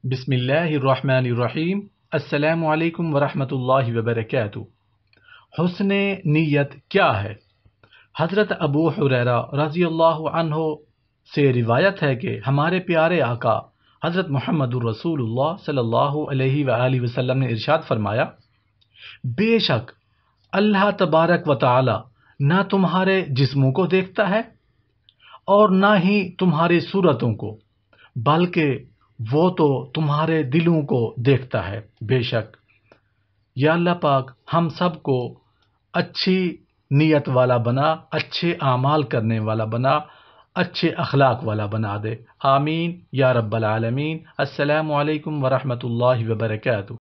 बिस्मिल्लाहिर्रहमानिर्रहीम। अस्सलामु अलैकुम वरहमतुल्लाहि वबरकातुहू। हुस्न नीयत क्या है? हज़रत अबू हुरैरा रज़ियल्लाहु अन्हु से रिवायत है कि हमारे प्यारे आका हज़रत मुहम्मदुर रसूलुल्लाह सल्लल्लाहु अलैहि वसल्लम ने इरशाद फरमाया, बेशक अल्लाह तबारक व तआला ना तुम्हारे जिस्मों को देखता है और ना ही तुम्हारी सूरतों को, बल्कि वो तो तुम्हारे दिलों को देखता है। बेशक या अल्लाह पाक हम सब को अच्छी नीयत वाला बना, अच्छे आमाल करने वाला बना, अच्छे अखलाक वाला बना दे। आमीन या रब्बल आलमीन। अस्सलामु अलैकुम वरहमतुल्लाहि वबरकातुहू।